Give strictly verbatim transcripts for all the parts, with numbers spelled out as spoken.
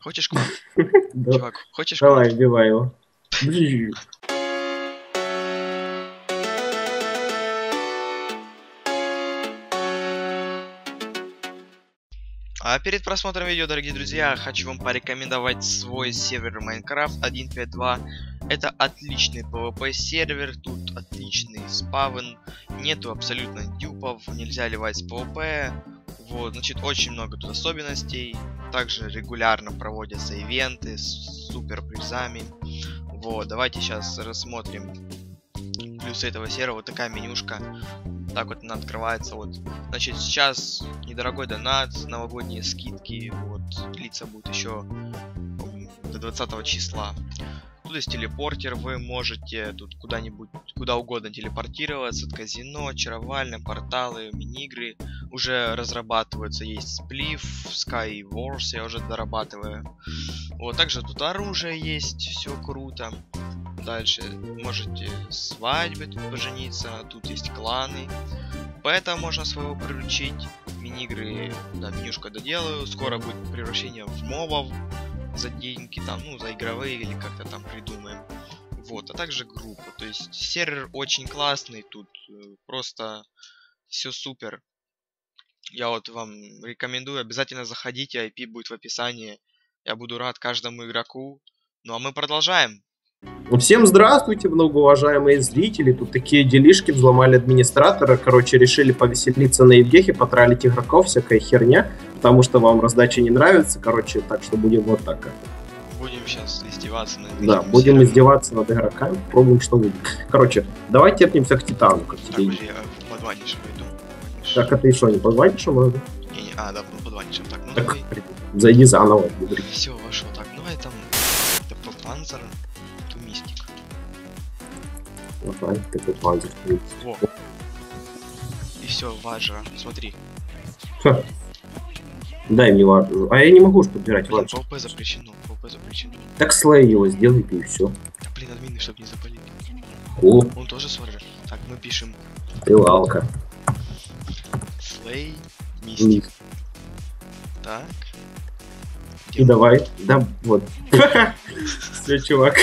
Хочешь квант? Чувак, хочешь Давай, квант? убивай его. А перед просмотром видео, дорогие друзья, хочу вам порекомендовать свой сервер Minecraft один пять два. Это отличный PvP сервер, тут отличный спавн, нету абсолютно дюпов, нельзя ливать с PvP. Вот, значит, очень много тут особенностей. Также регулярно проводятся ивенты с супер призами. Вот, давайте сейчас рассмотрим плюсы этого сервера. Вот такая менюшка. Так вот она открывается. Вот, значит, сейчас недорогой донат, новогодние скидки. Вот, длиться будет еще до двадцатого числа. Тут есть телепортер, вы можете тут куда-нибудь, куда угодно телепортироваться. Казино, очаровальные, порталы, мини-игры уже разрабатываются. Есть сплив, Sky Wars, я уже дорабатываю. Вот, также тут оружие есть, все круто. Дальше можете свадьбы тут пожениться, тут есть кланы. Бета можно своего приручить. Мини-игры, да, менюшка доделаю. Скоро будет превращение в мобов за деньги, там, ну, за игровые или как-то там придумаем. Вот, а также группу. То есть сервер очень классный, тут э, просто все супер. Я вот вам рекомендую, обязательно заходите, ай пи будет в описании. Я буду рад каждому игроку. Ну а мы продолжаем. Всем здравствуйте, многоуважаемые зрители. Тут такие делишки, взломали администратора. Короче, решили повеселиться на Евгехе, потралить игроков, всякая херня. Потому что вам раздача не нравится. Короче, так что будем вот так как. Будем сейчас издеваться над Да, будем сервером. издеваться над игроками. Пробуем, что будет. Короче, давайте тепнемся к Титану. Как так, тебе подожди, а под ванишем иду. Так, а ты что, не под ванишем? Не, не, а, да, под ванишем. Так, ну так, давай. Зайди заново. Все, вошел. Так, ну это... Это панцер. Мистик. Ага, такой панцир. Во. И все, важа, смотри. Ха. Дай мне важу. А я не могу ж подбирать блин, важу. PvP запрещено, PvP запрещено. Так слей его сделайте и все. Да блин, админы, чтобы не запалили. О. Он тоже сваржа. Так, мы пишем. Ты лалка. Слей, мистик. Так. И давай. Да, вот. Все, чувак.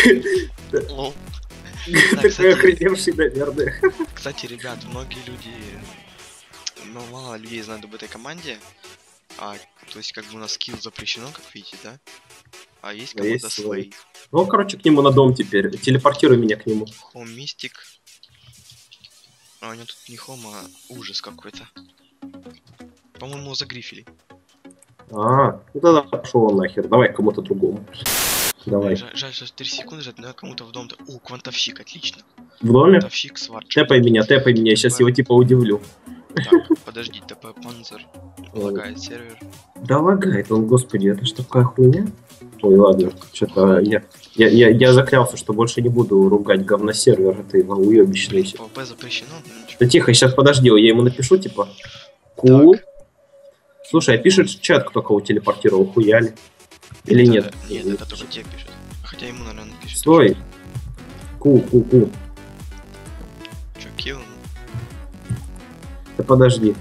Такой охреневший, наверное. Кстати, ребят, многие люди... Ну, мало людей знают об этой команде. А, то есть, как бы у нас скилл запрещено, как видите, да? А есть команда Slay. Ну, короче, к нему на дом теперь. Телепортируй меня к нему. Хом Мистик. А у него тут не хом, а ужас какой-то. По-моему, его загрифили. А, ну тогда пошел он нахер. Давай к кому-то другому. Давай. Жаль, жаль, что три секунды жать, надо кому-то в дом-то. О, квантовщик, отлично. В доме? Квантовщик, сварч. Тэпай меня, тэпай меня, сейчас его типа удивлю. Так, подожди, ТП Панцер. Лагает сервер. Да лагает он, господи, это ж такая хуйня. Ой, ладно, что-то я, я, я, я заклялся, что больше не буду ругать говносервер, это его уебищный. ПВП запрещено? Да тихо, сейчас подожди, я ему напишу, типа. Ку. Слушай, а пишет чат, кто кого телепортировал, хуяли? Или это, нет? Нет, это только те пишет. Хотя ему, наверное, напишет. Стой. Ку, ку, ку. Чё, килл? Да подожди.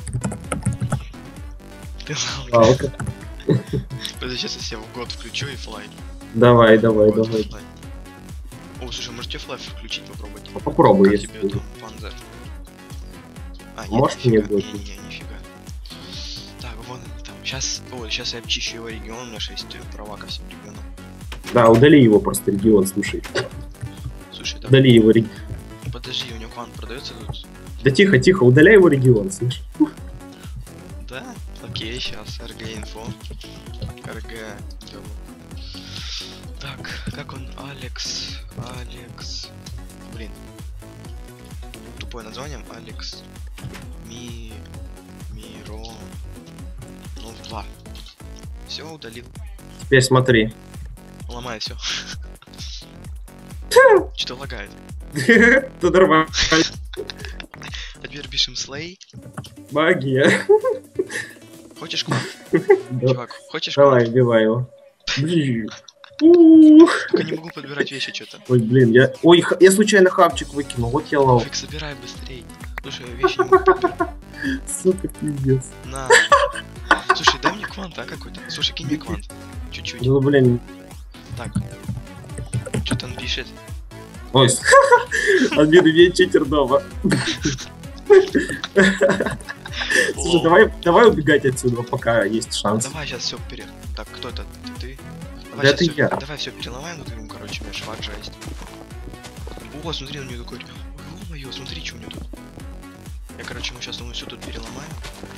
Ты лалка. Подожди, сейчас я себе в год включу и флай. Давай, давай, вот, давай. Флай. О, слушай, можете флай включить, попробовать. А попробуй, как если тебе там, Панзер? А, нет, может нифига. мне будет? Не, не, нифига. Так, вон они там. Сейчас, о, сейчас я обчищу его регион, у меня шесть права ко всем регионам. Да, удали его просто регион, слушай. Слушай, да. Удали его регион. Подожди, у него квант продается тут? Да тихо, тихо, удаляй его регион, слышь. Да? Окей, сейчас, эр джи-инфо. эр джи. Так, как он? Алекс. Алекс. Блин. Тупое название. Алекс. Ми... Миро... Ну, два. Все, удалил. Теперь смотри. Ломай все. Что лагает? Да нормально. А теперь пишем слей. Магия. Хочешь квант? Чувак, хочешь Давай, квант? убивай его. Только не могу подбирать вещи что-то. Ой, блин, я... Ой, я случайно хапчик выкинул, вот я лал. Фиг, собирай быстрей. Слушай, я вещи не могу подбирать. Сука, пиздец. На. Слушай, дай мне квант, а какой-то. Слушай, кинь мне квант. Чуть-чуть. Ну, блин. Так. Что-то он пишет. Ой, один имеет читер дома. Слушай, давай, давай убегать отсюда, пока есть шанс. Давай сейчас все вперед. Так, кто это? Ты? Давай, Да, это всё, я. давай все переломаем, вот ему, короче, у меня швак жесть. О, смотри, у него такой. Ё-моё, смотри, что у него тут. Я, короче, мы сейчас ему все тут переломаем.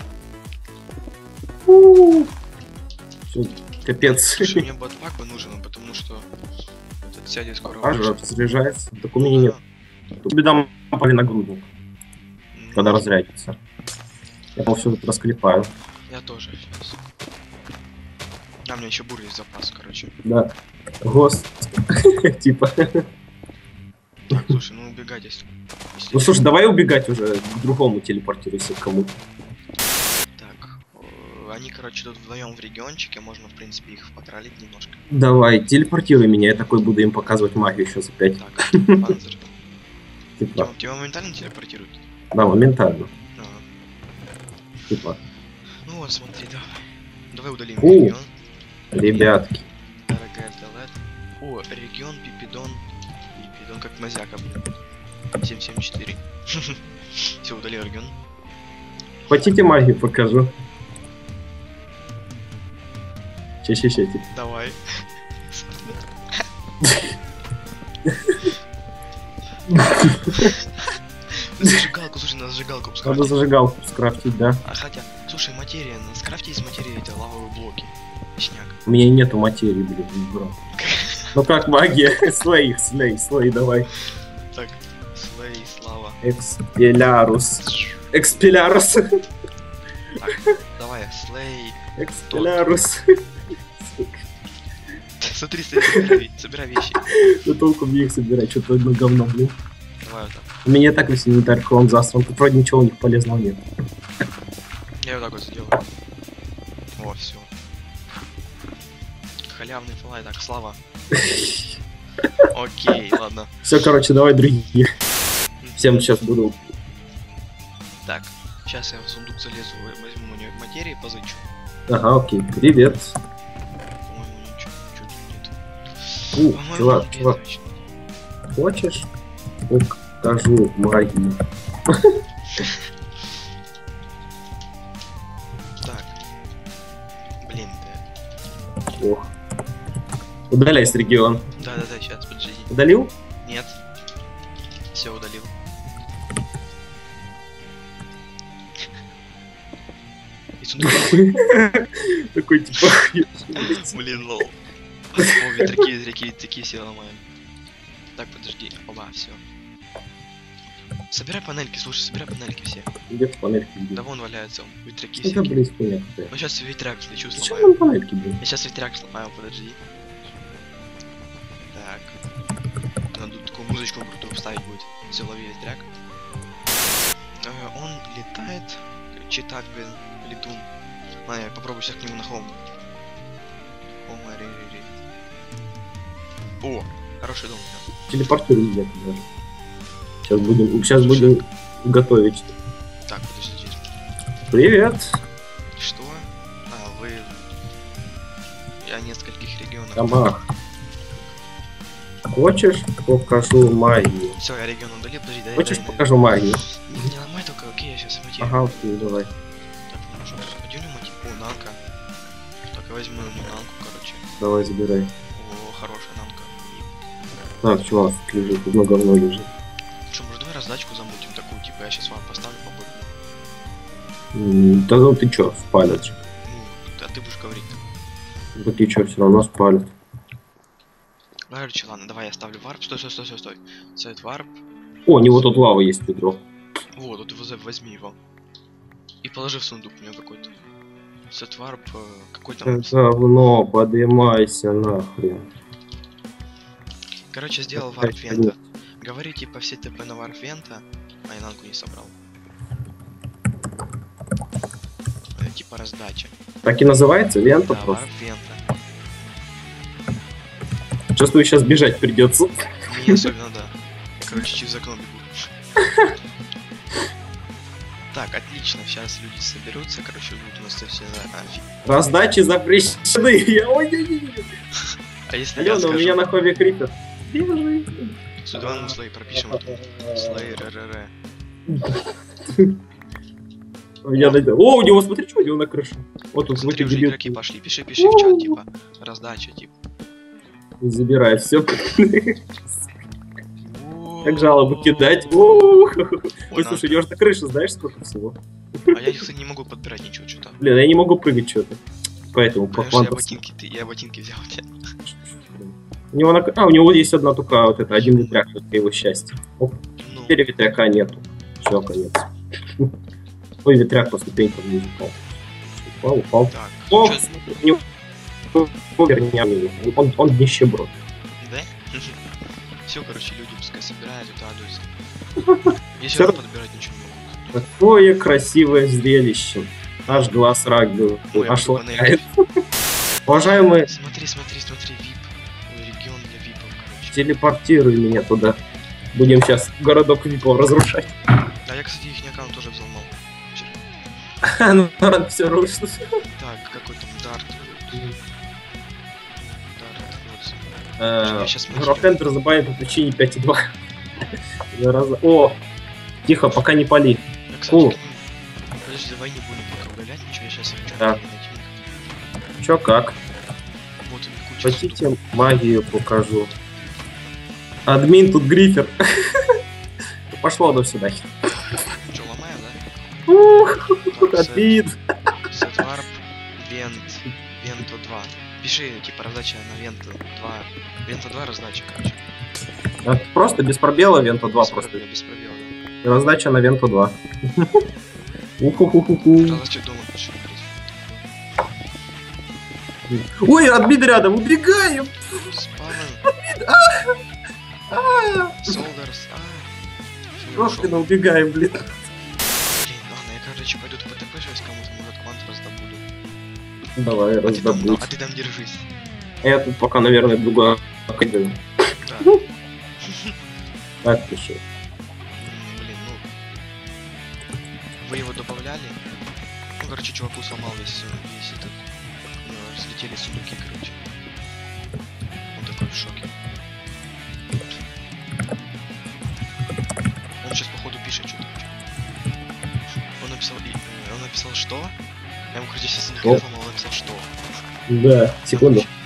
Всё, капец. Слушай, мне ботпак бы нужен, потому что этот сядет скоро. Аж выше. разряжается. Так у меня нет. Тебе дам нагрудник, Ну, когда разрядится. Я все тут расклепаю. Я тоже сейчас. А, у меня еще бурый есть запас, короче. Да. Гост. Типа. Так, слушай, ну убегать если. если- Ну слушай, давай убегать уже к другому телепортируйся к кому-то. Так, э, они, короче, тут вдвоем в региончике, можно, в принципе, их потроллить немножко. Давай, телепортируй меня, я такой буду им показывать магию еще за пять. Так, панцирь. Типа, Тебя, тебя моментально телепортируют? да, моментально. Ага. Типа, Ну вот, смотри, давай. Давай удалим У. регион. ребятки. Дорогая Далет. О, регион Пипидон. Пипидон как мазяка, блин. семь семь четыре. Все, удалил регион. Хотите магию покажу? Че-че-че, типа. Давай. Зажигалку, слушай, на зажигалку Надо скрафтить. зажигалку скрафтить, да? А хотя, слушай, материя, на скрафте из материи это лавовые блоки. Точняк. У меня нету материи, блин, бро. Ну как магия? Слей, слей, слей, давай. Так, слей, слава. Экспелярус. Экспелярус. Так, давай, слей. Экспелярус. Смотри, смотри, собирай, собирай вещи. Да толку мне их собирать, что-то одно говно, блин. Давай вот так. У меня и так весь инвентарь клон засран, тут вроде ничего у них полезного нет. Я вот так вот сделаю. О, все. Халявный флай, так, слава. Окей, ладно. Все, короче, давай другие. Всем сейчас буду. Так, сейчас я в сундук залезу, возьму у нее материи, позычу. Ага, окей. Привет. По-моему, ничего, ничего тут нет. У, По-моему, чувак, он чувак, бедный. хочешь? Покажу магию. Так. Блин, да. Ох. Удаляй с регион. Да-да-да, сейчас, подожди. Удалил? Нет. Все удалил. И сундук. Такой типа. Блин, лол. О, ветряки, ветряки, ветряки все ломаем. Так, подожди. Оба, все. Собирай панельки, слушай, собирай панельки все. Где панельки? Да вон валяются, ветряки Это, всякие. блин, хуйня какая. Ну сейчас ветряк слечу, Зачем сломаю. нам панельки, блин? Я сейчас ветряк сломаю, подожди. Так. Надо тут такую музычку крутую вставить будет. Все, лови ветряк. Э, он летает. Читак, блин, летун. А, я попробую сейчас к нему на холм. О, мари, О, хороший дом. Да. Телепортируй меня даже. Сейчас будем, сейчас будем готовить. Так, подождите. Привет. Что? А, вы... Я нескольких регионов. Камах. Хочешь, покажу магию? Все, я регион удалил, подожди, дай, Хочешь, дай, покажу магию? дай. Не, не ломай только, окей, я сейчас материю. Ага, окей, давай. Так, ну что, один материю. О, нанка. Так, я возьму ему нанку, короче. Давай, забирай. О, хорошая нанка. Так, чувак, тут лежит, тут много говно лежит. Что, может, давай раздачку замутим такую, типа, я сейчас вам поставлю побольше. М, Да ну ты чё, спалят же. Ну, а ты будешь говорить. Да ты чё, все равно спалят. Короче, ладно, давай я ставлю варп. Стой, стой, стой, стой, стой. Стоит варп. О, у него тут лава есть, ведро. Вот, тут его за- возьми его. И положи в сундук у него какой-то. Стоит варп, э, какой там. Говно, поднимайся нахрен. Короче, сделал варп вента. Говори, типа, все ТП на варп вента, а я нанку не собрал. Это типа раздача. Так и называется, лента Да, просто. варп вента. Чувствую, сейчас бежать придется. Не особенно, да. Короче, через окно бегу. Так, отлично, сейчас люди соберутся, короче, будут у нас все на... Раздачи запрещены. Я ой-ой-ой. А если я Алена, у скажу... меня на хобби крипер. Бежи. Сюда мы слои пропишем. Слои РРР. У меня найдет. О, у него, смотри, что у него на крыше. Вот он, Смотри, смотри, уже дебил. игроки пошли. Пиши, пиши в чат, типа, раздача, типа. Забирай все. Как жалобу кидать. Ой, слушай, у него же на крыше, знаешь, сколько всего? А я, кстати, не могу подбирать ничего, что-то. Блин, я не могу прыгать что-то. Поэтому по Конечно, я фантазии. ботинки, ты, я ботинки взял у тебя. У него на... А, у него есть одна только вот это, один ветряк, это его счастье. Оп, Ну, теперь ветряка нету. Все, конец. Ой, ветряк по ступенькам не упал. Упал, упал. так, О, чё- смотри, у него... Вернее, он, он нищеброд. да? Все, короче, люди пускай собирают, радуются. Я все равно подбирать ничего не могу. Какое красивое зрелище. Аж глаз рак-был. Ой, я Аж буду лакает. панель. Уважаемые, Смотри, смотри, смотри, вип. Ой, регион для випов, короче. телепортируй меня туда. Будем сейчас городок випов разрушать. А я, кстати, их аккаунт тоже взломал. Вчера. Ну, народ все рушит. Так, какой там дарт. Дарт, вот. Э, Я щас смотрю. Рокендер забанит по причине пять и два. Зараза. О! Тихо, пока не пали. Я, кстати, Фу. к ним- подожди, давай не будем пока удалять ничего, я сейчас хочу Да. найти. Чё как? Вот им куча. Хотите, магию покажу. Админ тут грифер. Пошло до сюда. Что, ломаем, да? Ух, Так, админ. Сетварп, Вент, Венту два. Пиши, типа, раздача на Венту два. Венту два раздача, короче. А, Просто без пробела Вента два Без просто. пробела, без пробела, И раздача на Венту два. да. Уху-ху-ху-ху. Раздача дома пиши, блядь. Ой, админ рядом, убегаем! Спавн, А, Солдерс, а. Крошкина, убегаем, блин. Блин, ладно, я, короче, пойду в ПТП сейчас кому-то, может, квант раздобуду. Давай, А ты, там, раздобудь. а ты там держись. А я тут пока, наверное, другое кидаю. Да. Так, пиши. М, Блин, ну... Вы его добавляли? Ну, короче, чуваку сломал весь, э, весь этот... Ну, разлетели сундуки, короче. Он такой в шоке. Он сейчас, походу, пишет что-то. Он написал... и- э, Он написал что? Я ему, короче, сейчас сундуки Что? сломал, он написал что? Да, секунду. Там